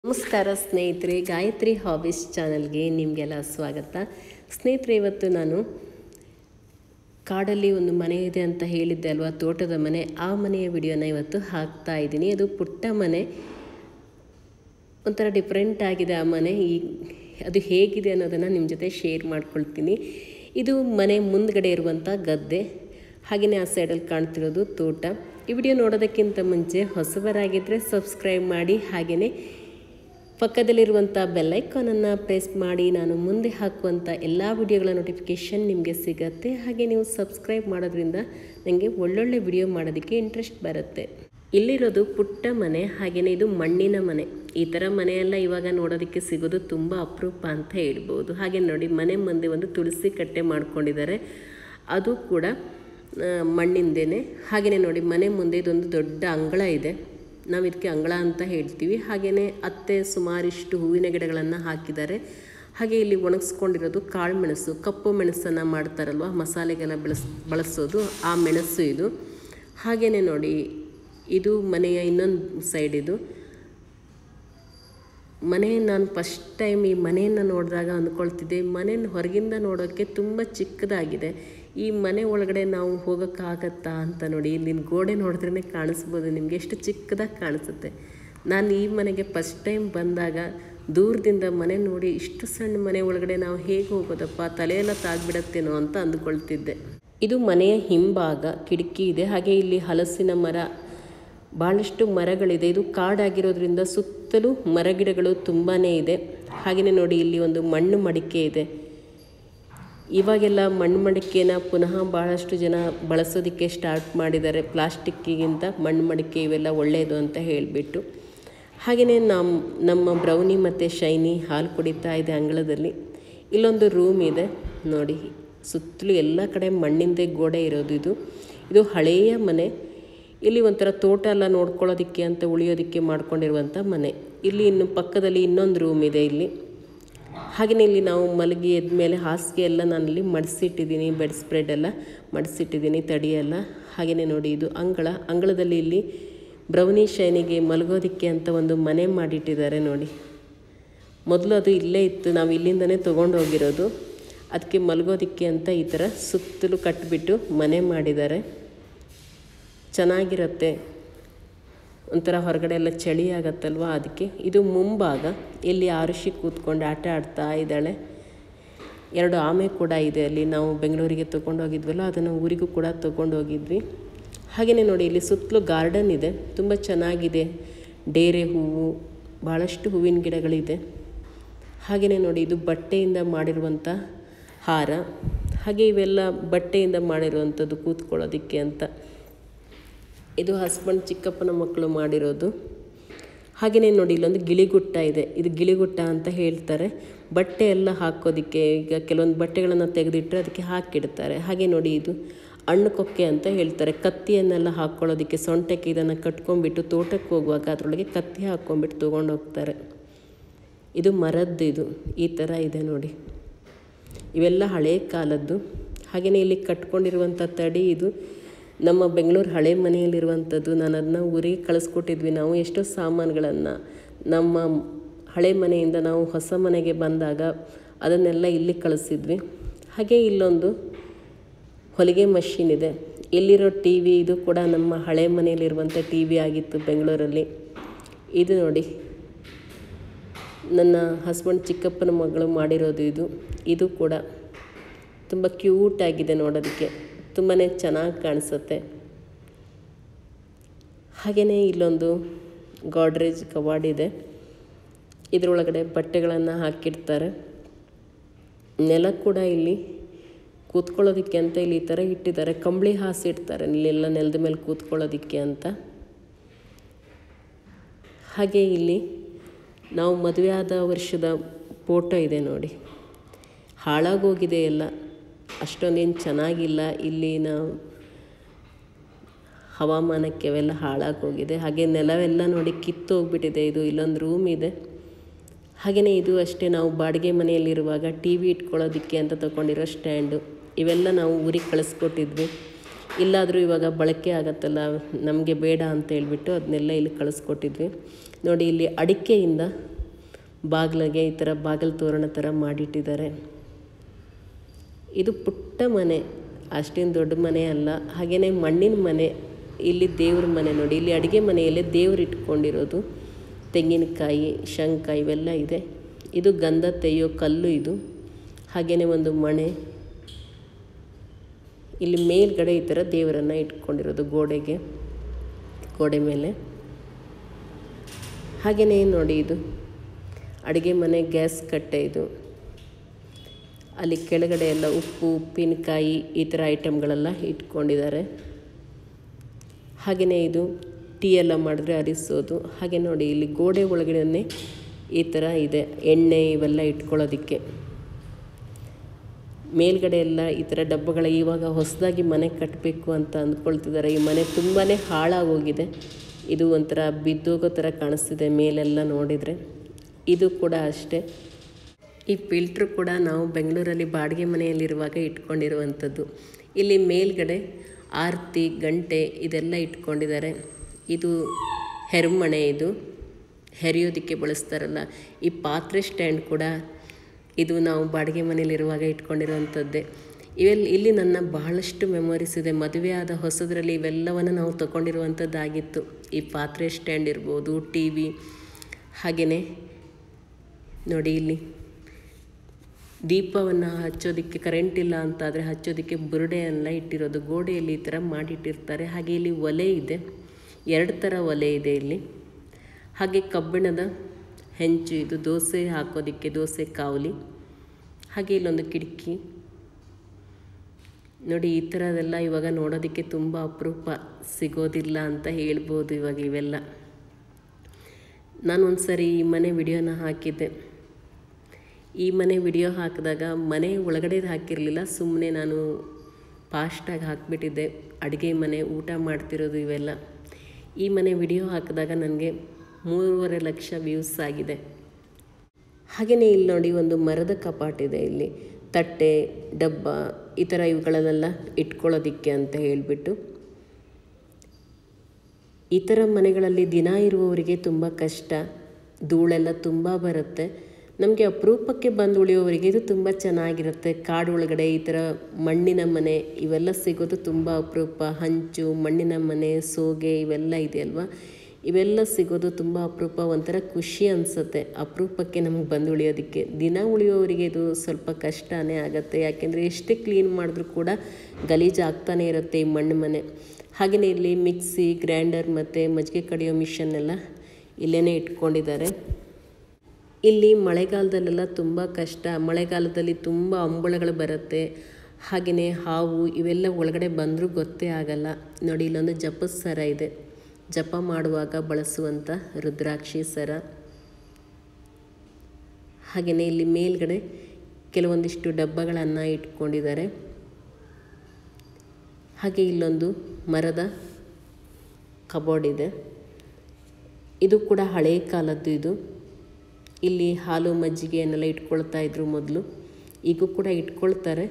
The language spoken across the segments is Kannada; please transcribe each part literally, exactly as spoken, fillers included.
ನಮಸ್ಕಾರ ಸ್ನೇಹಿತರೆ, ಗಾಯತ್ರಿ ಹಾಬೀಸ್ ಚಾನಲ್ಗೆ ನಿಮಗೆಲ್ಲ ಸ್ವಾಗತ. ಸ್ನೇಹಿತರೆ, ಇವತ್ತು ನಾನು ಕಾಡಲ್ಲಿ ಒಂದು ಮನೆ ಇದೆ ಅಂತ ಹೇಳಿದ್ದೆ ಅಲ್ವಾ, ತೋಟದ ಮನೆ. ಆ ಮನೆಯ ವಿಡಿಯೋನ ಇವತ್ತು ಹಾಕ್ತಾ ಇದ್ದೀನಿ. ಅದು ಪುಟ್ಟ ಮನೆ, ಒಂಥರ ಡಿಫ್ರೆಂಟ್ ಆಗಿದೆ ಆ ಮನೆ. ಈ ಅದು ಹೇಗಿದೆ ಅನ್ನೋದನ್ನು ನಿಮ್ಮ ಜೊತೆ ಶೇರ್ ಮಾಡ್ಕೊಳ್ತೀನಿ. ಇದು ಮನೆ ಮುಂದ್ಗಡೆ ಇರುವಂಥ ಗದ್ದೆ, ಹಾಗೆಯೇ ಆ ಸೈಡಲ್ಲಿ ಕಾಣ್ತಿರೋದು ತೋಟ. ಈ ವಿಡಿಯೋ ನೋಡೋದಕ್ಕಿಂತ ಮುಂಚೆ ಹೊಸಬರಾಗಿದ್ದರೆ ಸಬ್ಸ್ಕ್ರೈಬ್ ಮಾಡಿ, ಹಾಗೆಯೇ ಪಕ್ಕದಲ್ಲಿರುವಂಥ ಬೆಲ್ಲೈಕಾನನ್ನು ಪ್ರೆಸ್ ಮಾಡಿ. ನಾನು ಮುಂದೆ ಹಾಕುವಂಥ ಎಲ್ಲ ವಿಡಿಯೋಗಳ ನೋಟಿಫಿಕೇಷನ್ ನಿಮಗೆ ಸಿಗುತ್ತೆ. ಹಾಗೆ ನೀವು ಸಬ್ಸ್ಕ್ರೈಬ್ ಮಾಡೋದ್ರಿಂದ ನನಗೆ ಒಳ್ಳೊಳ್ಳೆ ವಿಡಿಯೋ ಮಾಡೋದಕ್ಕೆ ಇಂಟ್ರೆಸ್ಟ್ ಬರುತ್ತೆ. ಇಲ್ಲಿರೋದು ಪುಟ್ಟ ಮನೆ, ಹಾಗೆಯೇ ಇದು ಮಣ್ಣಿನ ಮನೆ. ಈ ಥರ ಮನೆಯೆಲ್ಲ ಇವಾಗ ನೋಡೋದಕ್ಕೆ ಸಿಗೋದು ತುಂಬ ಅಪರೂಪ ಅಂತ ಹೇಳ್ಬೋದು. ಹಾಗೆ ನೋಡಿ, ಮನೆ ಮುಂದೆ ಒಂದು ತುಳಸಿ ಕಟ್ಟೆ ಮಾಡ್ಕೊಂಡಿದ್ದಾರೆ, ಅದು ಕೂಡ ಮಣ್ಣಿಂದೇನೆ. ಹಾಗೆಯೇ ನೋಡಿ, ಮನೆ ಮುಂದೆ ಇದೊಂದು ದೊಡ್ಡ ಅಂಗಳ ಇದೆ, ನಾವು ಇದಕ್ಕೆ ಅಂಗಳ ಅಂತ ಹೇಳ್ತೀವಿ. ಹಾಗೆಯೇ ಅತ್ತೆ ಸುಮಾರಿಷ್ಟು ಹೂವಿನ ಗಿಡಗಳನ್ನು ಹಾಕಿದ್ದಾರೆ. ಹಾಗೆ ಇಲ್ಲಿ ಒಣಗಿಸ್ಕೊಂಡಿರೋದು ಕಾಳು ಮೆಣಸು, ಕಪ್ಪು ಮೆಣಸನ್ನು ಮಾಡ್ತಾರಲ್ವ ಮಸಾಲೆಗೆಲ್ಲ ಬಳಸ್ ಬಳಸೋದು ಆ ಮೆಣಸು ಇದು. ಹಾಗೆಯೇ ನೋಡಿ, ಇದು ಮನೆಯ ಇನ್ನೊಂದು ಸೈಡ್. ಇದು ಮನೆ, ನಾನು ಫಸ್ಟ್ ಟೈಮ್ ಈ ಮನೆಯನ್ನು ನೋಡಿದಾಗ ಅಂದ್ಕೊಳ್ತಿದ್ದೆ, ಮನೆಯನ್ನು ಹೊರಗಿಂದ ನೋಡೋಕ್ಕೆ ತುಂಬ ಚಿಕ್ಕದಾಗಿದೆ, ಈ ಮನೆ ಒಳಗಡೆ ನಾವು ಹೋಗೋಕ್ಕಾಗತ್ತಾ ಅಂತ. ನೋಡಿ, ಇಲ್ಲಿನ ಗೋಡೆ ನೋಡಿದ್ರೇ ಕಾಣಿಸ್ಬೋದು ನಿಮಗೆ ಎಷ್ಟು ಚಿಕ್ಕದಾಗಿ ಕಾಣಿಸುತ್ತೆ. ನಾನು ಈ ಮನೆಗೆ ಫಸ್ಟ್ ಟೈಮ್ ಬಂದಾಗ ದೂರದಿಂದ ಮನೆ ನೋಡಿ, ಇಷ್ಟು ಸಣ್ಣ ಮನೆ ಒಳಗಡೆ ನಾವು ಹೇಗೆ ಹೋಗೋದಪ್ಪ, ತಲೆಯೆಲ್ಲ ತಾಗ್ಬಿಡತ್ತೇನೋ ಅಂತ ಅಂದ್ಕೊಳ್ತಿದ್ದೆ. ಇದು ಮನೆಯ ಹಿಂಭಾಗ, ಕಿಟಕಿ ಇದೆ. ಹಾಗೆ ಇಲ್ಲಿ ಹಲಸಿನ ಮರ, ಭಾಳಷ್ಟು ಮರಗಳಿದೆ. ಇದು ಕಾಡಾಗಿರೋದ್ರಿಂದ ಸುತ್ತಲೂ ಮರಗಿಡಗಳು ತುಂಬಾ ಇದೆ. ಹಾಗೆಯೇ ನೋಡಿ, ಇಲ್ಲಿ ಒಂದು ಮಣ್ಣು ಮಡಿಕೆ ಇದೆ. ಇವಾಗೆಲ್ಲ ಮಣ್ಣು ಮಡಿಕೆನ ಪುನಃ ಭಾಳಷ್ಟು ಜನ ಬಳಸೋದಕ್ಕೆ ಸ್ಟಾರ್ಟ್ ಮಾಡಿದ್ದಾರೆ. ಪ್ಲಾಸ್ಟಿಕ್ಕಿಗಿಂತ ಮಣ್ಣು ಮಡಿಕೆ ಇವೆಲ್ಲ ಒಳ್ಳೆಯದು ಅಂತ ಹೇಳಿಬಿಟ್ಟು. ಹಾಗೆಯೇ ನಮ್ಮ ನಮ್ಮ ಬ್ರೌನಿ ಮತ್ತು ಶೈನಿ ಹಾಲು ಕುಡಿತಾ ಇದೆ ಅಂಗಳದಲ್ಲಿ. ಇಲ್ಲೊಂದು ರೂಮ್ ಇದೆ ನೋಡಿ, ಸುತ್ತಲೂ ಎಲ್ಲ ಕಡೆ ಮಣ್ಣಿಂದೇ ಗೋಡೆ ಇರೋದು. ಇದು ಇದು ಹಳೆಯ ಮನೆ. ಇಲ್ಲಿ ಒಂಥರ ತೋಟ ಎಲ್ಲ ನೋಡ್ಕೊಳ್ಳೋದಕ್ಕೆ ಅಂತ ಉಳಿಯೋದಕ್ಕೆ ಮಾಡ್ಕೊಂಡಿರುವಂಥ ಮನೆ. ಇಲ್ಲಿ ಇನ್ನು ಪಕ್ಕದಲ್ಲಿ ಇನ್ನೊಂದು ರೂಮ್ ಇದೆ ಇಲ್ಲಿ. ಹಾಗೆಯೇ ಇಲ್ಲಿ ನಾವು ಮಲಗಿ ಎದ್ಮೇಲೆ ಹಾಸಿಗೆ ಎಲ್ಲ ನಾನಲ್ಲಿ ಮಡಿಸಿಟ್ಟಿದ್ದೀನಿ, ಬೆಡ್ ಸ್ಪ್ರೆಡ್ ಎಲ್ಲ ಮಡಿಸಿಟ್ಟಿದ್ದೀನಿ, ತಡಿಯೆಲ್ಲ. ಹಾಗೆಯೇ ನೋಡಿ, ಇದು ಅಂಗಳ. ಅಂಗಳದಲ್ಲಿ ಇಲ್ಲಿ ಬ್ರೌನಿ ಶೈನಿಗೆ ಮಲಗೋದಕ್ಕೆ ಅಂತ ಒಂದು ಮನೆ ಮಾಡಿಟ್ಟಿದ್ದಾರೆ ನೋಡಿ. ಮೊದಲು ಅದು ಇಲ್ಲೇ ಇತ್ತು, ನಾವು ಇಲ್ಲಿಂದನೇ ತೊಗೊಂಡು ಹೋಗಿರೋದು. ಅದಕ್ಕೆ ಮಲಗೋದಕ್ಕೆ ಅಂತ ಈ ಥರ ಸುತ್ತಲೂ ಕಟ್ಟಿಬಿಟ್ಟು ಮನೆ ಮಾಡಿದ್ದಾರೆ. ಚೆನ್ನಾಗಿರುತ್ತೆ, ಒಂಥರ ಹೊರಗಡೆ ಎಲ್ಲ ಚಳಿ ಆಗತ್ತಲ್ವ, ಅದಕ್ಕೆ. ಇದು ಮುಂಭಾಗ, ಇಲ್ಲಿ ಆರುಷಿ ಕೂತ್ಕೊಂಡು ಆಟ ಆಡ್ತಾ ಇದ್ದಾಳೆ. ಎರಡು ಆಮೆ ಕೂಡ ಇದೆ ಅಲ್ಲಿ. ನಾವು ಬೆಂಗಳೂರಿಗೆ ತೊಗೊಂಡೋಗಿದ್ವಲ್ಲ, ಅದನ್ನು ಊರಿಗೂ ಕೂಡ ತೊಗೊಂಡೋಗಿದ್ವಿ. ಹಾಗೆಯೇ ನೋಡಿ, ಇಲ್ಲಿ ಸುತ್ತಲೂ ಗಾರ್ಡನ್ ಇದೆ, ತುಂಬ ಚೆನ್ನಾಗಿದೆ. ಡೇರೆ ಹೂವು, ಭಾಳಷ್ಟು ಹೂವಿನ ಗಿಡಗಳಿದೆ. ಹಾಗೆಯೇ ನೋಡಿ, ಇದು ಬಟ್ಟೆಯಿಂದ ಮಾಡಿರುವಂಥ ಹಾರ. ಹಾಗೆ ಇವೆಲ್ಲ ಬಟ್ಟೆಯಿಂದ ಮಾಡಿರುವಂಥದ್ದು ಕೂತ್ಕೊಳ್ಳೋದಕ್ಕೆ ಅಂತ. ಇದು ಹಸ್ಬೆಂಡ್ ಚಿಕ್ಕಪ್ಪನ ಮಕ್ಕಳು ಮಾಡಿರೋದು. ಹಾಗೆಯೇ ನೋಡಿ, ಇಲ್ಲೊಂದು ಗಿಳಿಗುಟ್ಟ ಇದೆ. ಇದು ಗಿಳಿಗುಟ್ಟ ಅಂತ ಹೇಳ್ತಾರೆ. ಬಟ್ಟೆ ಎಲ್ಲ ಹಾಕೋದಕ್ಕೆ, ಈಗ ಕೆಲವೊಂದು ಬಟ್ಟೆಗಳನ್ನು ತೆಗೆದಿಟ್ಟರೆ ಅದಕ್ಕೆ ಹಾಕಿಡ್ತಾರೆ. ಹಾಗೆ ನೋಡಿ, ಇದು ಹಣ್ಣು ಕೊಕ್ಕೆ ಅಂತ ಹೇಳ್ತಾರೆ. ಕತ್ತಿಯನ್ನೆಲ್ಲ ಹಾಕ್ಕೊಳ್ಳೋದಕ್ಕೆ, ಸೊಂಟಕ್ಕೆ ಇದನ್ನು ಕಟ್ಕೊಂಡ್ಬಿಟ್ಟು ತೋಟಕ್ಕೆ ಹೋಗುವಾಗ ಅದರೊಳಗೆ ಕತ್ತಿ ಹಾಕ್ಕೊಂಡ್ಬಿಟ್ಟು ತೊಗೊಂಡು ಹೋಗ್ತಾರೆ. ಇದು ಮರದ್ದು, ಇದು ಈ ಥರ ಇದೆ ನೋಡಿ. ಇವೆಲ್ಲ ಹಳೆಯ ಕಾಲದ್ದು. ಹಾಗೆಯೇ ಇಲ್ಲಿ ಕಟ್ಕೊಂಡಿರುವಂಥ ತಡಿ, ಇದು ನಮ್ಮ ಬೆಂಗಳೂರು ಹಳೆ ಮನೆಯಲ್ಲಿರುವಂಥದ್ದು. ನಾನು ಅದನ್ನ ಊರಿಗೆ ಕಳಿಸ್ಕೊಟ್ಟಿದ್ವಿ. ನಾವು ಎಷ್ಟೋ ಸಾಮಾನುಗಳನ್ನು ನಮ್ಮ ಹಳೆ ಮನೆಯಿಂದ ನಾವು ಹೊಸ ಮನೆಗೆ ಬಂದಾಗ ಅದನ್ನೆಲ್ಲ ಇಲ್ಲಿ ಕಳಿಸಿದ್ವಿ. ಹಾಗೆ ಇಲ್ಲೊಂದು ಹೊಲಿಗೆ ಮಷೀನ್ ಇದೆ. ಇಲ್ಲಿರೋ ಟಿ ವಿ, ಇದು ಕೂಡ ನಮ್ಮ ಹಳೆ ಮನೆಯಲ್ಲಿರುವಂಥ ಟಿ ವಿ ಆಗಿತ್ತು ಬೆಂಗಳೂರಲ್ಲಿ. ಇದು ನೋಡಿ, ನನ್ನ ಹಸ್ಬೆಂಡ್ ಚಿಕ್ಕಪ್ಪನ ಮಗಳು ಮಾಡಿರೋದು ಇದು. ಇದು ಕೂಡ ತುಂಬ ಕ್ಯೂಟಾಗಿದೆ ನೋಡೋದಕ್ಕೆ, ತುಂಬಾ ಚೆನ್ನಾಗಿ ಕಾಣಿಸುತ್ತೆ. ಹಾಗೆಯೇ ಇಲ್ಲೊಂದು ಗೋಡ್ರೇಜ್ ಕವಾಡ್ ಇದೆ. ಇದರೊಳಗಡೆ ಬಟ್ಟೆಗಳನ್ನು ಹಾಕಿಡ್ತಾರೆ. ನೆಲ ಕೂಡ ಇಲ್ಲಿ ಕೂತ್ಕೊಳ್ಳೋದಕ್ಕೆ ಅಂತ ಇಲ್ಲಿ ಈ ಥರ ಇಟ್ಟಿದ್ದಾರೆ. ಕಂಬಳಿ ಹಾಸಿಡ್ತಾರೆ ಇಲ್ಲೆಲ್ಲ ನೆಲದ ಮೇಲೆ ಕೂತ್ಕೊಳ್ಳೋದಕ್ಕೆ ಅಂತ. ಹಾಗೆ ಇಲ್ಲಿ ನಾವು ಮದುವೆ ಆದ ವರ್ಷದ ಫೋಟೋ ಇದೆ ನೋಡಿ. ಹಾಳಾಗೋಗಿದೆ ಎಲ್ಲ, ಅಷ್ಟೊಂದೇನು ಚೆನ್ನಾಗಿಲ್ಲ. ಇಲ್ಲಿನ ಹವಾಮಾನಕ್ಕೆ ಅವೆಲ್ಲ ಹಾಳಾಗೋಗಿದೆ. ಹಾಗೆ ನೆಲವೆಲ್ಲ ನೋಡಿ ಕಿತ್ತು ಹೋಗ್ಬಿಟ್ಟಿದೆ. ಇದು ಇಲ್ಲೊಂದು ರೂಮ್ ಇದೆ. ಹಾಗೆಯೇ ಇದು ಅಷ್ಟೇ, ನಾವು ಬಾಡಿಗೆ ಮನೆಯಲ್ಲಿರುವಾಗ ಟಿ ವಿ ಇಟ್ಕೊಳ್ಳೋದಕ್ಕೆ ಅಂತ ತೊಗೊಂಡಿರೋ ಸ್ಟ್ಯಾಂಡು. ಇವೆಲ್ಲ ನಾವು ಊರಿಗೆ ಕಳಿಸ್ಕೊಟ್ಟಿದ್ವಿ. ಇಲ್ಲಾದರೂ ಇವಾಗ ಬಳಕೆ ಆಗತ್ತಲ್ಲ, ನಮಗೆ ಬೇಡ ಅಂತ ಹೇಳ್ಬಿಟ್ಟು ಅದನ್ನೆಲ್ಲ ಇಲ್ಲಿ ಕಳಿಸ್ಕೊಟ್ಟಿದ್ವಿ ನೋಡಿ. ಇಲ್ಲಿ ಅಡಿಕೆಯಿಂದ ಬಾಗಿಲಿಗೆ ಈ ಥರ ಬಾಗಿಲು ತೋರಣ ಥರ ಮಾಡಿಟ್ಟಿದ್ದಾರೆ. ಇದು ಪುಟ್ಟ ಮನೆ, ಅಷ್ಟೇನು ದೊಡ್ಡ ಮನೆ ಅಲ್ಲ. ಹಾಗೆಯೇ ಮಣ್ಣಿನ ಮನೆ. ಇಲ್ಲಿ ದೇವ್ರ ಮನೆ ನೋಡಿ, ಇಲ್ಲಿ ಅಡುಗೆ ಮನೆಯಲ್ಲೇ ದೇವ್ರು ಇಟ್ಕೊಂಡಿರೋದು. ತೆಂಗಿನಕಾಯಿ, ಶಂಖ ಇವೆಲ್ಲ ಇದೆ. ಇದು ಗಂಧ ತೆಯ್ಯೋ ಕಲ್ಲು ಇದು. ಹಾಗೆಯೇ ಒಂದು ಮಣೆ. ಇಲ್ಲಿ ಮೇಲ್ಗಡೆ ಈ ಥರ ದೇವರನ್ನು ಇಟ್ಕೊಂಡಿರೋದು ಗೋಡೆಗೆ, ಗೋಡೆ ಮೇಲೆ. ಹಾಗೆಯೇ ನೋಡಿ, ಇದು ಅಡುಗೆ ಮನೆ ಗ್ಯಾಸ್ ಕಟ್ಟೆ. ಇದು ಅಲ್ಲಿ ಕೆಳಗಡೆ ಎಲ್ಲ ಉಪ್ಪು, ಉಪ್ಪಿನಕಾಯಿ ಈ ಥರ ಐಟಮ್ಗಳೆಲ್ಲ ಇಟ್ಕೊಂಡಿದ್ದಾರೆ. ಹಾಗೆಯೇ ಇದು ಟೀ ಎಲ್ಲ ಮಾಡಿದ್ರೆ ಅರಿಸೋದು. ಹಾಗೆ ನೋಡಿ, ಇಲ್ಲಿ ಗೋಡೆ ಒಳಗಡೆ ಈ ಥರ ಇದೆ ಎಣ್ಣೆ ಇವೆಲ್ಲ ಇಟ್ಕೊಳ್ಳೋದಕ್ಕೆ. ಮೇಲ್ಗಡೆ ಎಲ್ಲ ಈ ಥರ ಡಬ್ಬಗಳ. ಇವಾಗ ಹೊಸದಾಗಿ ಮನೆ ಕಟ್ಟಬೇಕು ಅಂತ ಅಂದ್ಕೊಳ್ತಿದ್ದಾರೆ. ಈ ಮನೆ ತುಂಬಾ ಹಾಳಾಗೋಗಿದೆ. ಇದು ಒಂಥರ ಬಿದ್ದೋಗೋ ಥರ ಕಾಣಿಸ್ತಿದೆ ಮೇಲೆಲ್ಲ ನೋಡಿದರೆ. ಇದು ಕೂಡ ಅಷ್ಟೇ. ಈ ಫಿಲ್ಟ್ರು ಕೂಡ ನಾವು ಬೆಂಗಳೂರಲ್ಲಿ ಬಾಡಿಗೆ ಮನೆಯಲ್ಲಿರುವಾಗ ಇಟ್ಕೊಂಡಿರುವಂಥದ್ದು. ಇಲ್ಲಿ ಮೇಲ್ಗಡೆ ಆರತಿ, ಗಂಟೆ ಇದೆಲ್ಲ ಇಟ್ಕೊಂಡಿದ್ದಾರೆ. ಇದು ಹೆರ್ಮಣೆ, ಇದು ಹೆರಿಯೋದಕ್ಕೆ ಬಳಸ್ತಾರಲ್ಲ. ಈ ಪಾತ್ರೆ ಸ್ಟ್ಯಾಂಡ್ ಕೂಡ ಇದು ನಾವು ಬಾಡಿಗೆ ಮನೆಯಲ್ಲಿರುವಾಗ ಇಟ್ಕೊಂಡಿರುವಂಥದ್ದೇ. ಇವೆಲ್ಲ ಇಲ್ಲಿ ನನ್ನ ಬಹಳಷ್ಟು ಮೆಮೊರೀಸ್ ಇದೆ. ಮದುವೆ ಆದ ಹೊಸದರಲ್ಲಿ ಇವೆಲ್ಲವನ್ನು ನಾವು ತಗೊಂಡಿರುವಂಥದ್ದಾಗಿತ್ತು. ಈ ಪಾತ್ರೆ ಸ್ಟ್ಯಾಂಡ್ ಇರ್ಬೋದು, ಟಿ ವಿ. ಹಾಗೆಯೇ ನೋಡಿ, ಇಲ್ಲಿ ದೀಪವನ್ನು ಹಚ್ಚೋದಕ್ಕೆ ಕರೆಂಟ್ ಇಲ್ಲ ಅಂತಾದರೆ ಹಚ್ಚೋದಕ್ಕೆ ಬುರುಡೆಯೆಲ್ಲ ಇಟ್ಟಿರೋದು. ಗೋಡೆಯಲ್ಲಿ ಈ ಥರ ಮಾಡಿಟ್ಟಿರ್ತಾರೆ. ಹಾಗೆ ಇಲ್ಲಿ ಒಲೆ ಇದೆ, ಎರಡು ಥರ ಒಲೆ ಇದೆ ಇಲ್ಲಿ. ಹಾಗೆ ಕಬ್ಬಿಣದ ಹೆಂಚು, ಇದು ದೋಸೆ ಹಾಕೋದಕ್ಕೆ, ದೋಸೆ ಕಾವಲಿ. ಹಾಗೆ ಇಲ್ಲೊಂದು ಕಿಟಕಿ ನೋಡಿ. ಈ ಥರದೆಲ್ಲ ಇವಾಗ ನೋಡೋದಕ್ಕೆ ತುಂಬ ಅಪರೂಪ, ಸಿಗೋದಿಲ್ಲ ಅಂತ ಹೇಳ್ಬೋದು ಇವಾಗ ಇವೆಲ್ಲ. ನಾನು ಒಂದು ಸರಿ ಈ ಮನೆ ವಿಡಿಯೋನ ಹಾಕಿದ್ದೆ. ಈ ಮನೆ ವಿಡಿಯೋ ಹಾಕಿದಾಗ ಮನೆ ಒಳಗಡೆದು ಹಾಕಿರಲಿಲ್ಲ, ಸುಮ್ಮನೆ ನಾನು ಫಾಸ್ಟಾಗಿ ಹಾಕಿಬಿಟ್ಟಿದ್ದೆ. ಅಡುಗೆ ಮನೆ, ಊಟ ಮಾಡ್ತಿರೋದು ಇವೆಲ್ಲ. ಈ ಮನೆ ವಿಡಿಯೋ ಹಾಕಿದಾಗ ನನಗೆ ಮೂರುವರೆ ಲಕ್ಷ ವ್ಯೂಸ್ ಆಗಿದೆ. ಹಾಗೆಯೇ ಇಲ್ಲಿ ನೋಡಿ, ಒಂದು ಮರದ ಕಪಾಟಿದೆ. ಇಲ್ಲಿ ತಟ್ಟೆ, ಡಬ್ಬ ಈ ಥರ ಇವುಗಳನ್ನೆಲ್ಲ ಇಟ್ಕೊಳ್ಳೋದಕ್ಕೆ ಅಂತ ಹೇಳಿಬಿಟ್ಟು. ಈ ಥರ ಮನೆಗಳಲ್ಲಿ ದಿನ ಇರುವವರಿಗೆ ತುಂಬ ಕಷ್ಟ. ಧೂಳೆಲ್ಲ ತುಂಬ ಬರುತ್ತೆ. ನಮಗೆ ಅಪರೂಪಕ್ಕೆ ಬಂದು ಉಳಿಯೋವರಿಗೆ ಇದು ತುಂಬ ಚೆನ್ನಾಗಿರುತ್ತೆ. ಕಾಡು ಒಳಗಡೆ ಈ ಥರ ಮಣ್ಣಿನ ಮನೆ ಇವೆಲ್ಲ ಸಿಗೋದು ತುಂಬ ಅಪರೂಪ. ಹಂಚು, ಮಣ್ಣಿನ ಮನೆ, ಸೋಗೆ ಇವೆಲ್ಲ ಇದೆ ಅಲ್ವಾ, ಇವೆಲ್ಲ ಸಿಗೋದು ತುಂಬ ಅಪರೂಪ. ಒಂಥರ ಖುಷಿ ಅನಿಸುತ್ತೆ ಅಪರೂಪಕ್ಕೆ ನಮಗೆ ಬಂದು ಉಳಿಯೋದಕ್ಕೆ. ದಿನ ಉಳಿಯೋವರಿಗೆ ಇದು ಸ್ವಲ್ಪ ಕಷ್ಟನೇ ಆಗುತ್ತೆ. ಯಾಕೆಂದರೆ ಎಷ್ಟೇ ಕ್ಲೀನ್ ಮಾಡಿದ್ರೂ ಕೂಡ ಗಲೀಜು ಆಗ್ತಾನೆ ಇರುತ್ತೆ ಈ ಮಣ್ಣು ಮನೆ. ಹಾಗೆಯೇ ಇಲ್ಲಿ ಮಿಕ್ಸಿ, ಗ್ರೈಂಡರ್ ಮತ್ತು ಮಜ್ಜಿಗೆ ಕಡಿಯೋ ಮಿಷನ್ನೆಲ್ಲ ಇಲ್ಲೇ ಇಟ್ಕೊಂಡಿದ್ದಾರೆ. ಇಲ್ಲಿ ಮಳೆಗಾಲದಲ್ಲೆಲ್ಲ ತುಂಬ ಕಷ್ಟ. ಮಳೆಗಾಲದಲ್ಲಿ ತುಂಬ ಅಂಬಳಗಳು ಬರುತ್ತೆ. ಹಾಗೆಯೇ ಹಾವು ಇವೆಲ್ಲ ಒಳಗಡೆ ಬಂದರೂ ಗೊತ್ತೇ ಆಗಲ್ಲ. ನೋಡಿ, ಇಲ್ಲೊಂದು ಜಪದ ಸರ ಇದೆ, ಜಪ ಮಾಡುವಾಗ ಬಳಸುವಂಥ ರುದ್ರಾಕ್ಷಿ ಸರ. ಹಾಗೆಯೇ ಇಲ್ಲಿ ಮೇಲ್ಗಡೆ ಕೆಲವೊಂದಿಷ್ಟು ಡಬ್ಬಗಳನ್ನು ಇಟ್ಕೊಂಡಿದ್ದಾರೆ. ಹಾಗೆ ಇಲ್ಲೊಂದು ಮರದ ಕಬೋರ್ಡ್ ಇದೆ. ಇದು ಕೂಡ ಹಳೆಯ ಕಾಲದ್ದು. ಇದು ಇಲ್ಲಿ ಹಾಲು, ಮಜ್ಜಿಗೆಯನ್ನೆಲ್ಲ ಇಟ್ಕೊಳ್ತಾ ಇದ್ರು ಮೊದಲು, ಈಗೂ ಕೂಡ ಇಟ್ಕೊಳ್ತಾರೆ.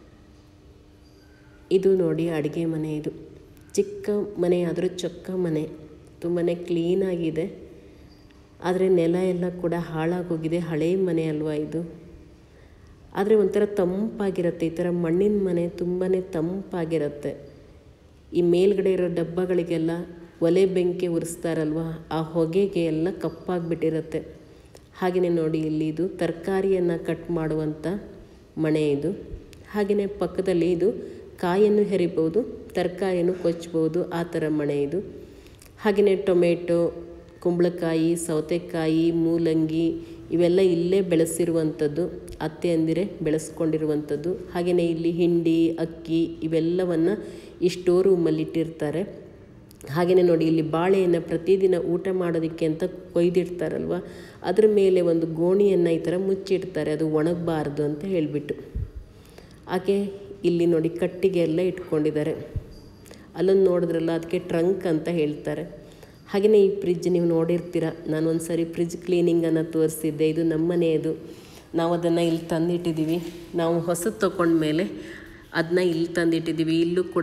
ಇದು ನೋಡಿ ಅಡುಗೆ ಮನೆ. ಇದು ಚಿಕ್ಕ ಮನೆ ಆದರೂ ಚೊಕ್ಕ ಮನೆ, ತುಂಬಾ ಕ್ಲೀನಾಗಿದೆ. ಆದರೆ ನೆಲ ಎಲ್ಲ ಕೂಡ ಹಾಳಾಗೋಗಿದೆ. ಹಳೆಯ ಮನೆ ಅಲ್ವಾ ಇದು. ಆದರೆ ಒಂಥರ ತಂಪಾಗಿರುತ್ತೆ. ಈ ಥರ ಮಣ್ಣಿನ ಮನೆ ತುಂಬಾ ತಂಪಾಗಿರುತ್ತೆ. ಈ ಮೇಲ್ಗಡೆ ಇರೋ ಡಬ್ಬಗಳಿಗೆಲ್ಲ ಒಲೆ ಬೆಂಕಿ ಉರಿಸ್ತಾರಲ್ವ, ಆ ಹೊಗೆಗೆ ಎಲ್ಲ ಕಪ್ಪಾಗಿಬಿಟ್ಟಿರುತ್ತೆ. ಹಾಗೆಯೇ ನೋಡಿ, ಇಲ್ಲಿ ಇದು ತರಕಾರಿಯನ್ನು ಕಟ್ ಮಾಡುವಂಥ ಮಣೆ ಇದು. ಹಾಗೆಯೇ ಪಕ್ಕದಲ್ಲಿ ಇದು ಕಾಯನ್ನು ಹೆರಿಬೋದು, ತರಕಾರಿಯನ್ನು ಕೊಚ್ಚಬೋದು, ಆ ಥರ ಮಣೆ ಇದು. ಹಾಗೆಯೇ ಟೊಮೆಟೊ, ಕುಂಬಳಕಾಯಿ, ಸೌತೆಕಾಯಿ, ಮೂಲಂಗಿ ಇವೆಲ್ಲ ಇಲ್ಲೇ ಬೆಳೆಸಿರುವಂಥದ್ದು, ಅತ್ತೆಯಂದಿರೆ ಬೆಳೆಸ್ಕೊಂಡಿರುವಂಥದ್ದು. ಹಾಗೆಯೇ ಇಲ್ಲಿ ಹಿಂಡಿ, ಅಕ್ಕಿ ಇವೆಲ್ಲವನ್ನು ಈ ಸ್ಟೋರ್ ರೂಮಲ್ಲಿ ಇಟ್ಟಿರ್ತಾರೆ. ಹಾಗೆಯೇ ನೋಡಿ, ಇಲ್ಲಿ ಬಾಳೆಯನ್ನು ಪ್ರತಿದಿನ ಊಟ ಮಾಡೋದಕ್ಕೆ ಅಂತ ಕೊಯ್ದಿಡ್ತಾರಲ್ವ, ಅದ್ರ ಮೇಲೆ ಒಂದು ಗೋಣಿಯನ್ನು ಈ ಥರ ಮುಚ್ಚಿಡ್ತಾರೆ, ಅದು ಒಣಗಬಾರ್ದು ಅಂತ ಹೇಳಿಬಿಟ್ಟು. ಹಾಗೆ ಇಲ್ಲಿ ನೋಡಿ ಕಟ್ಟಿಗೆ ಎಲ್ಲ ಇಟ್ಕೊಂಡಿದ್ದಾರೆ. ಅಲ್ಲೊಂದು ನೋಡಿದ್ರಲ್ಲ, ಅದಕ್ಕೆ ಟ್ರಂಕ್ ಅಂತ ಹೇಳ್ತಾರೆ. ಹಾಗೆಯೇ ಈ ಫ್ರಿಜ್ ನೀವು ನೋಡಿರ್ತೀರ, ನಾನು ಒಂದು ಸಾರಿ ಫ್ರಿಜ್ ಕ್ಲೀನಿಂಗನ್ನು ತೋರಿಸಿದ್ದೆ. ಇದು ನಮ್ಮನೆಯದು. ನಾವು ಅದನ್ನು ಇಲ್ಲಿ ತಂದಿಟ್ಟಿದ್ದೀವಿ. ನಾವು ಹೊಸದು ತೊಗೊಂಡ್ಮೇಲೆ ಅದನ್ನ ಇಲ್ಲಿ ತಂದಿಟ್ಟಿದ್ದೀವಿ. ಇಲ್ಲೂ ಕೂಡ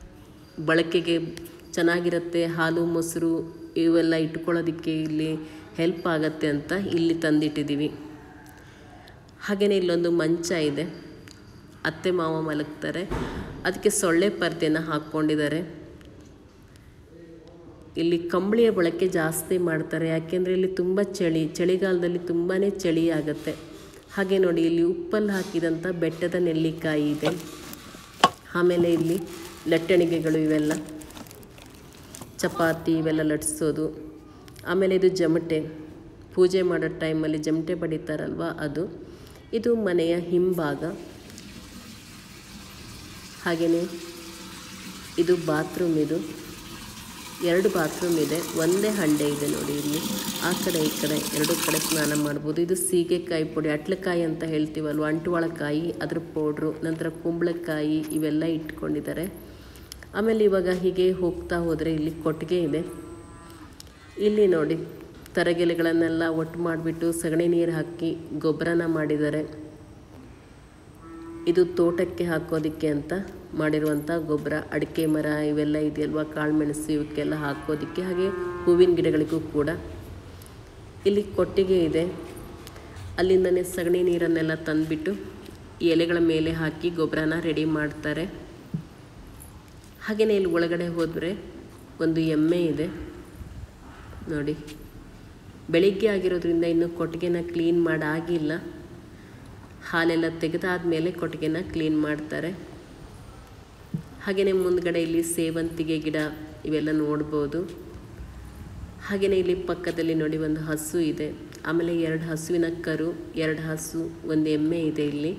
ಬಳಕೆಗೆ ಚೆನ್ನಾಗಿರುತ್ತೆ. ಹಾಲು, ಮೊಸರು ಇವೆಲ್ಲ ಇಟ್ಕೊಳ್ಳೋದಕ್ಕೆ ಇಲ್ಲಿ ಹೆಲ್ಪ್ ಆಗುತ್ತೆ ಅಂತ ಇಲ್ಲಿ ತಂದಿಟ್ಟಿದ್ದೀವಿ. ಹಾಗೆಯೇ ಇಲ್ಲೊಂದು ಮಂಚ ಇದೆ, ಅತ್ತೆ ಮಾವ ಮಲಗ್ತಾರೆ, ಅದಕ್ಕೆ ಸೊಳ್ಳೆ ಪರ್ದೆನ ಹಾಕ್ಕೊಂಡಿದ್ದಾರೆ. ಇಲ್ಲಿ ಕಂಬಳಿಯ ಬಳಕೆ ಜಾಸ್ತಿ ಮಾಡ್ತಾರೆ, ಯಾಕೆಂದರೆ ಇಲ್ಲಿ ತುಂಬ ಚಳಿ, ಚಳಿಗಾಲದಲ್ಲಿ ತುಂಬಾ ಚಳಿ ಆಗುತ್ತೆ. ಹಾಗೆ ನೋಡಿ ಇಲ್ಲಿ ಉಪ್ಪಲ್ಲಿ ಹಾಕಿದಂಥ ಬೆಟ್ಟದ ನೆಲ್ಲಿಕಾಯಿ ಇದೆ. ಆಮೇಲೆ ಇಲ್ಲಿ ಲಟ್ಟಣಿಗೆಗಳು, ಇವೆಲ್ಲ ಚಪಾತಿ ಇವೆಲ್ಲ ಲಟ್ಟಿಸೋದು. ಆಮೇಲೆ ಇದು ಜಮಟೆ, ಪೂಜೆ ಮಾಡೋ ಟೈಮಲ್ಲಿ ಜಮಟೆ ಬಡಿತಾರಲ್ವ ಅದು. ಇದು ಮನೆಯ ಹಿಂಭಾಗ. ಹಾಗೆಯೇ ಇದು ಬಾತ್ರೂಮ್, ಇದು ಎರಡು ಬಾತ್ರೂಮ್ ಇದೆ, ಒಂದೇ ಹಂಡೆ ಇದೆ ನೋಡಿ. ಇಲ್ಲಿ ಆ ಕಡೆ ಈ ಕಡೆ ಎರಡು ಕಡೆ ಸ್ನಾನ ಮಾಡ್ಬೋದು. ಇದು ಸೀಗೆಕಾಯಿ ಪುಡಿ, ಅಟ್ಲಕಾಯಿ ಅಂತ ಹೇಳ್ತೀವಲ್ವ, ಅಂಟುವಾಳಕಾಯಿ ಅದ್ರ ಪೌಡ್ರು, ನಂತರ ಕುಂಬಳಕಾಯಿ ಇವೆಲ್ಲ ಇಟ್ಕೊಂಡಿದ್ದಾರೆ. ಆಮೇಲೆ ಇವಾಗ ಹೀಗೆ ಹೋಗ್ತಾ ಹೋದರೆ ಇಲ್ಲಿ ಕೊಟ್ಟಿಗೆ ಇದೆ. ಇಲ್ಲಿ ನೋಡಿ ತರಗೆಲೆಗಳನ್ನೆಲ್ಲ ಒಟ್ಟು ಮಾಡಿಬಿಟ್ಟು ಸಗಣಿ ನೀರು ಹಾಕಿ ಗೊಬ್ಬರನ ಮಾಡಿದ್ದಾರೆ. ಇದು ತೋಟಕ್ಕೆ ಹಾಕೋದಕ್ಕೆ ಅಂತ ಮಾಡಿರುವಂಥ ಗೊಬ್ಬರ. ಅಡಿಕೆ ಮರ ಇವೆಲ್ಲ ಇದೆಯಲ್ವ, ಕಾಳುಮೆಣಸು ಇವಕ್ಕೆಲ್ಲ ಹಾಕೋದಕ್ಕೆ, ಹಾಗೆ ಹೂವಿನ ಗಿಡಗಳಿಗೂ ಕೂಡ. ಇಲ್ಲಿ ಕೊಟ್ಟಿಗೆ ಇದೆ, ಅಲ್ಲಿಂದನೇ ಸಗಣಿ ನೀರನ್ನೆಲ್ಲ ತಂದುಬಿಟ್ಟು ಎಲೆಗಳ ಮೇಲೆ ಹಾಕಿ ಗೊಬ್ಬರನ ರೆಡಿ ಮಾಡ್ತಾರೆ. ಹಾಗೆಯೇ ಇಲ್ಲಿ ಒಳಗಡೆ ಹೋದರೆ ಒಂದು ಎಮ್ಮೆ ಇದೆ ನೋಡಿ. ಬೆಳಿಗ್ಗೆ ಆಗಿರೋದ್ರಿಂದ ಇನ್ನೂ ಕೊಟ್ಟಿಗೆನ ಕ್ಲೀನ್ ಮಾಡಾಗಿಲ್ಲ. ಹಾಲೆಲ್ಲ ತೆಗೆದಾದ್ಮೇಲೆ ಕೊಟ್ಟಿಗೆನ ಕ್ಲೀನ್ ಮಾಡ್ತಾರೆ. ಹಾಗೆಯೇ ಮುಂದ್ಗಡೆ ಇಲ್ಲಿ ಸೇವಂತಿಗೆ ಗಿಡ ಇವೆಲ್ಲ ನೋಡ್ಬೋದು. ಹಾಗೆಯೇ ಇಲ್ಲಿ ಪಕ್ಕದಲ್ಲಿ ನೋಡಿ ಒಂದು ಹಸು ಇದೆ. ಆಮೇಲೆ ಎರಡು ಹಸುವಿನ ಕರು, ಎರಡು ಹಸು, ಒಂದು ಎಮ್ಮೆ ಇದೆ. ಇಲ್ಲಿ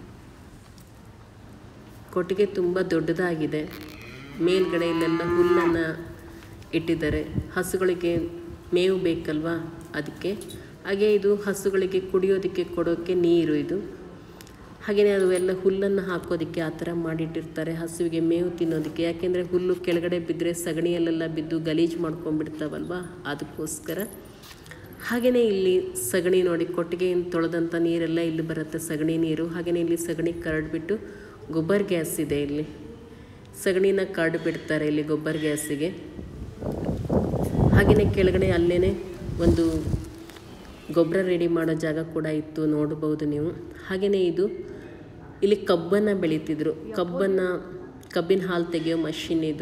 ಕೊಟ್ಟಿಗೆ ತುಂಬ ದೊಡ್ಡದಾಗಿದೆ. ಮೇಲ್ಗಡೆ ಇಲ್ಲೆಲ್ಲ ಹುಲ್ಲನ್ನು ಇಟ್ಟಿದ್ದಾರೆ, ಹಸುಗಳಿಗೆ ಮೇವು ಬೇಕಲ್ವಾ ಅದಕ್ಕೆ. ಹಾಗೆ ಇದು ಹಸುಗಳಿಗೆ ಕುಡಿಯೋದಕ್ಕೆ ಕೊಡೋಕ್ಕೆ ನೀರು ಇದು. ಹಾಗೆಯೇ ಅದು ಎಲ್ಲ ಹುಲ್ಲನ್ನು ಹಾಕೋದಕ್ಕೆ ಆ ಥರ ಮಾಡಿಟ್ಟಿರ್ತಾರೆ, ಹಸುವಿಗೆ ಮೇವು ತಿನ್ನೋದಕ್ಕೆ. ಯಾಕೆಂದರೆ ಹುಲ್ಲು ಕೆಳಗಡೆ ಬಿದ್ದರೆ ಸಗಣಿಯಲ್ಲೆಲ್ಲ ಬಿದ್ದು ಗಲೀಜು ಮಾಡ್ಕೊಂಡ್ಬಿಡ್ತಾವಲ್ವ, ಅದಕ್ಕೋಸ್ಕರ. ಹಾಗೆಯೇ ಇಲ್ಲಿ ಸಗಣಿ ನೋಡಿ, ಕೊಟ್ಟಿಗೆಯಿಂದ ತೊಳೆದಂಥ ನೀರೆಲ್ಲ ಇಲ್ಲಿ ಬರುತ್ತೆ, ಸಗಣಿ ನೀರು. ಹಾಗೆಯೇ ಇಲ್ಲಿ ಸಗಣಿ ಕರಡ್ಬಿಟ್ಟು ಗೊಬ್ಬರ ಗ್ಯಾಸ್ ಇದೆ. ಇಲ್ಲಿ ಸಗಣಿನ ಕರಡು ಬಿಡ್ತಾರೆ ಇಲ್ಲಿ ಗೊಬ್ಬರ ಗ್ಯಾಸಿಗೆ. ಹಾಗೆಯೇ ಕೆಳಗಡೆ ಅಲ್ಲೇ ಒಂದು ಗೊಬ್ಬರ ರೆಡಿ ಮಾಡೋ ಜಾಗ ಕೂಡ ಇತ್ತು, ನೋಡ್ಬೋದು ನೀವು. ಹಾಗೆಯೇ ಇದು ಇಲ್ಲಿ ಕಬ್ಬನ್ನು ಬೆಳೀತಿದ್ರು, ಕಬ್ಬನ್ನು ಕಬ್ಬಿನ ಹಾಲು ತೆಗೆಯೋ ಮಷಿನ್ ಇದು.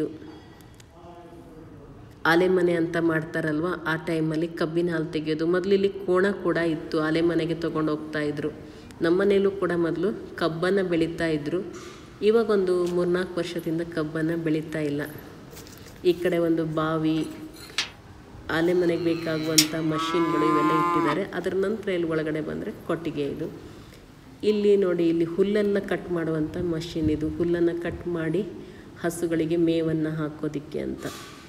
ಆಲೆ ಮನೆ ಅಂತ ಮಾಡ್ತಾರಲ್ವ, ಆ ಟೈಮಲ್ಲಿ ಕಬ್ಬಿನ ಹಾಲು ತೆಗೆಯೋದು. ಮೊದಲು ಇಲ್ಲಿ ಕೋಣ ಕೂಡ ಇತ್ತು, ಆಲೆ ಮನೆಗೆ ತೊಗೊಂಡು ಹೋಗ್ತಾಯಿದ್ರು. ನಮ್ಮನೇಲೂ ಕೂಡ ಮೊದಲು ಕಬ್ಬನ್ನು ಬೆಳೀತಾ ಇದ್ದರು. ಇವಾಗೊಂದು ಮೂರ್ನಾಲ್ಕು ವರ್ಷದಿಂದ ಕಬ್ಬನ್ನು ಬೆಳೀತಾ ಇಲ್ಲ. ಈ ಕಡೆ ಒಂದು ಬಾವಿ, ಆಲೆ ಮನೆಗೆ ಬೇಕಾಗುವಂಥ ಮಷಿನ್ಗಳು ಇವೆಲ್ಲ ಇಟ್ಟಿದ್ದಾರೆ. ಅದರ ನಂತರ ಇಲ್ಲಿ ಒಳಗಡೆ ಬಂದರೆ ಕೊಟ್ಟಿಗೆ ಇದು. ಇಲ್ಲಿ ನೋಡಿ, ಇಲ್ಲಿ ಹುಲ್ಲೆಲ್ಲ ಕಟ್ ಮಾಡುವಂಥ ಮಷಿನ್ ಇದು. ಹುಲ್ಲನ್ನು ಕಟ್ ಮಾಡಿ ಹಸುಗಳಿಗೆ ಮೇವನ್ನು ಹಾಕೋದಕ್ಕೆ ಅಂತ.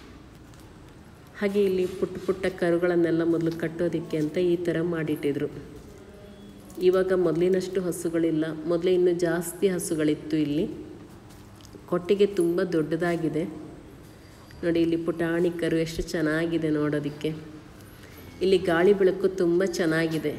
ಹಾಗೆ ಇಲ್ಲಿ ಪುಟ್ಟ ಪುಟ್ಟ ಕರುಗಳನ್ನೆಲ್ಲ ಮೊದಲು ಕಟ್ಟೋದಕ್ಕೆ ಅಂತ ಈ ಥರ ಮಾಡಿಟ್ಟಿದ್ರು. ಇವಾಗ ಮೊದಲಿನಷ್ಟು ಹಸುಗಳಿಲ್ಲ, ಮೊದಲೇ ಇನ್ನೂ ಜಾಸ್ತಿ ಹಸುಗಳಿತ್ತು ಇಲ್ಲಿ. ಕೊಟ್ಟಿಗೆ ತುಂಬ ದೊಡ್ಡದಾಗಿದೆ ನೋಡಿ. ಇಲ್ಲಿ ಪುಟಾಣಿ ಕರು ಎಷ್ಟು ಚೆನ್ನಾಗಿದೆ ನೋಡೋದಕ್ಕೆ. ಇಲ್ಲಿ ಗಾಳಿ ಬೆಳಕು ತುಂಬ ಚೆನ್ನಾಗಿದೆ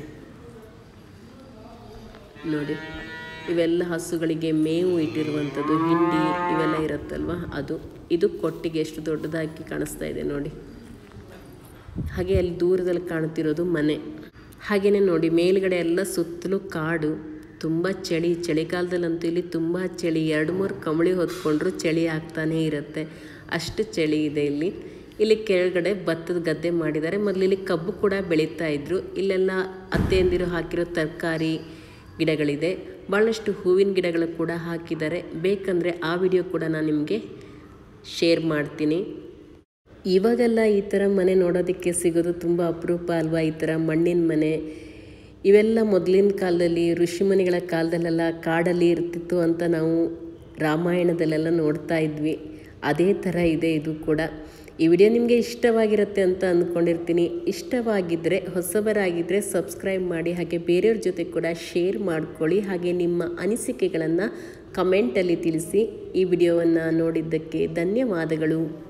ನೋಡಿ. ಇವೆಲ್ಲ ಹಸುಗಳಿಗೆ ಮೇವು ಇಟ್ಟಿರುವಂಥದ್ದು, ಹಿಂಡಿ ಇವೆಲ್ಲ ಇರುತ್ತಲ್ವ ಅದು. ಇದು ಕೊಟ್ಟಿಗೆ ಎಷ್ಟು ದೊಡ್ಡದಾಗಿ ಕಾಣಿಸ್ತಾ ಇದೆ ನೋಡಿ. ಹಾಗೆ ಅಲ್ಲಿ ದೂರದಲ್ಲಿ ಕಾಣ್ತಿರೋದು ಮನೆ. ಹಾಗೆಯೇ ನೋಡಿ ಮೇಲ್ಗಡೆ ಎಲ್ಲ ಸುತ್ತಲೂ ಕಾಡು, ತುಂಬ ಚಳಿ. ಚಳಿಗಾಲದಲ್ಲಂತೂ ಇಲ್ಲಿ ತುಂಬ ಚಳಿ, ಎರಡು ಮೂರು ಕಂಬಳಿ ಹೊತ್ಕೊಂಡ್ರೂ ಚಳಿ ಆಗ್ತಾನೇ ಇರುತ್ತೆ, ಅಷ್ಟು ಚಳಿ ಇದೆ ಇಲ್ಲಿ. ಇಲ್ಲಿ ಕೆಳಗಡೆ ಭತ್ತದ ಗದ್ದೆ ಮಾಡಿದ್ದಾರೆ. ಮೊದಲು ಇಲ್ಲಿ ಕಬ್ಬು ಕೂಡ ಬೆಳೀತಾ ಇದ್ರು. ಇಲ್ಲೆಲ್ಲ ಅತ್ತೆಯಂದಿರು ಹಾಕಿರೋ ತರಕಾರಿ ಗಿಡಗಳಿದೆ, ಭಾಳಷ್ಟು ಹೂವಿನ ಗಿಡಗಳು ಕೂಡ ಹಾಕಿದ್ದಾರೆ. ಬೇಕಂದರೆ ಆ ವಿಡಿಯೋ ಕೂಡ ನಾನು ನಿಮಗೆ ಶೇರ್ ಮಾಡ್ತೀನಿ. ಇವಾಗೆಲ್ಲ ಈ ಥರ ಮನೆ ನೋಡೋದಕ್ಕೆ ಸಿಗೋದು ತುಂಬ ಅಪರೂಪ ಅಲ್ವಾ, ಈ ಥರ ಮಣ್ಣಿನ ಮನೆ. ಇವೆಲ್ಲ ಮೊದಲಿನ ಕಾಲದಲ್ಲಿ, ಋಷಿಮುನಿಗಳ ಕಾಲದಲ್ಲೆಲ್ಲ ಕಾಡಲ್ಲಿ ಇರ್ತಿತ್ತು ಅಂತ ನಾವು ರಾಮಾಯಣದಲ್ಲೆಲ್ಲ ನೋಡ್ತಾ ಇದ್ವಿ. ಅದೇ ಥರ ಇದೆ ಇದು ಕೂಡ. ಈ ವಿಡಿಯೋ ನಿಮಗೆ ಇಷ್ಟವಾಗಿರುತ್ತೆ ಅಂತ ಅಂದ್ಕೊಂಡಿರ್ತೀನಿ. ಇಷ್ಟವಾಗಿದ್ದರೆ, ಹೊಸಬರಾಗಿದ್ದರೆ ಸಬ್ಸ್ಕ್ರೈಬ್ ಮಾಡಿ, ಹಾಗೆ ಬೇರೆಯವ್ರ ಜೊತೆ ಕೂಡ ಶೇರ್ ಮಾಡ್ಕೊಳ್ಳಿ. ಹಾಗೆ ನಿಮ್ಮ ಅನಿಸಿಕೆಗಳನ್ನು ಕಮೆಂಟಲ್ಲಿ ತಿಳಿಸಿ. ಈ ವಿಡಿಯೋವನ್ನು ನೋಡಿದ್ದಕ್ಕೆ ಧನ್ಯವಾದಗಳು.